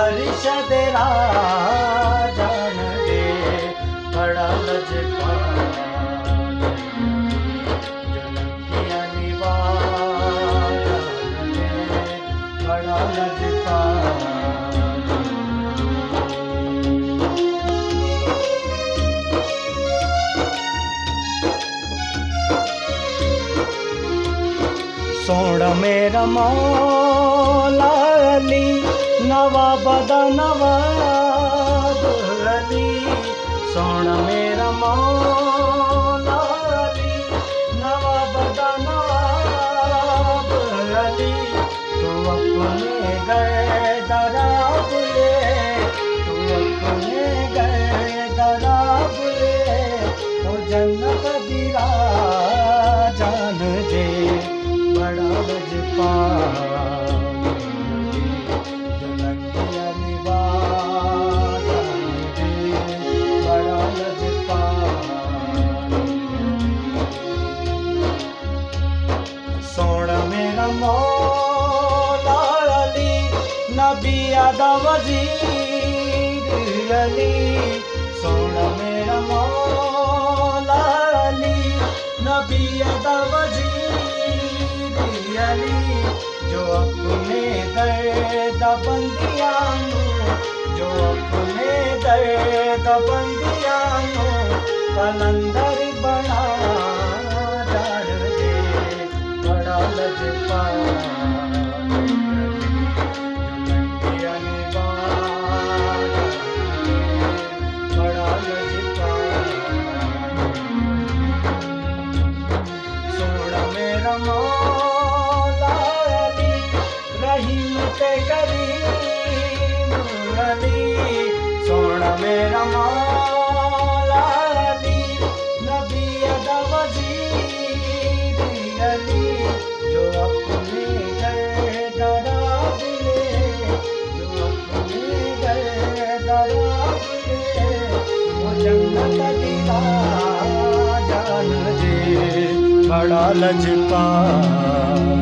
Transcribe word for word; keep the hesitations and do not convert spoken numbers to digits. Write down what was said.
परिषद राजन दे बड़ा लजपाल जनकिया निवारण दे बड़ा लजपाल। सोण मेरा मौला अली नवाब नवाब अली। सोण मेरा मौला अली नवाब नवाब अली। तू अपने गए दराब ले तू अपने गए दराब ले तो जन्नत दिला जान दे बड़ा लजपाल जनकिया निवारण दे बड़ा लजपाल। सोण मेरा मौला अली नबी अदा वजीर अली। सोण मेरा मौला अली नबी अदा वजीर अली। जो अपने दर्द बंदियां जो अपने दर्द बंदियां कलंदर बना डाल दे बड़ा लजपाल जनकिया निवारण दे बड़ा लजपाल। सोण मेरा मौला अली रहीम ते करीम अली। सोण मेरा मौला अली नबी अदा वजीर अली। जो अपने गए दराब ले जो अपने गए दराब ले वो जन्नत दिला जान दे बड़ा लजपाल।